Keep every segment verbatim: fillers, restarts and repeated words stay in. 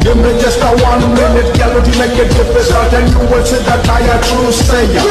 Give me just a one minute, girl, would you make it difference? I'll tell you what's it that I a true sayer.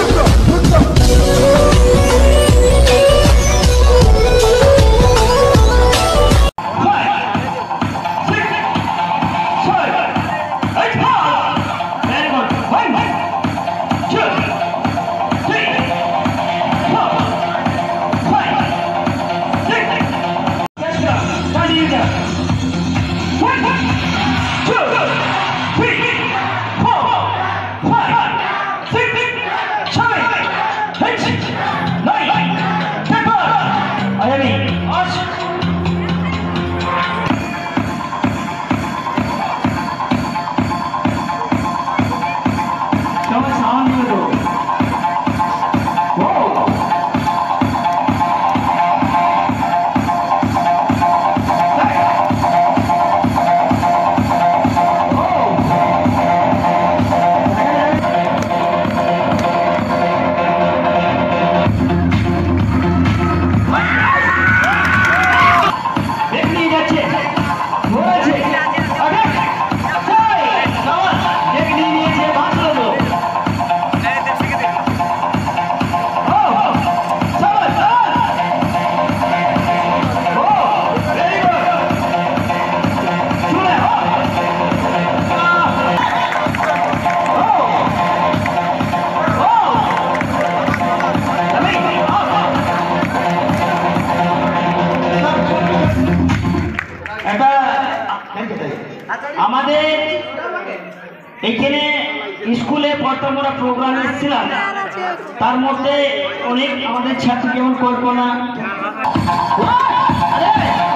আমাদের এখানে স্কুলে বর্তমানে programme এসেছিলাম, তার মধ্যে অনেক আমাদের ছাত্র যেমন কল্পনা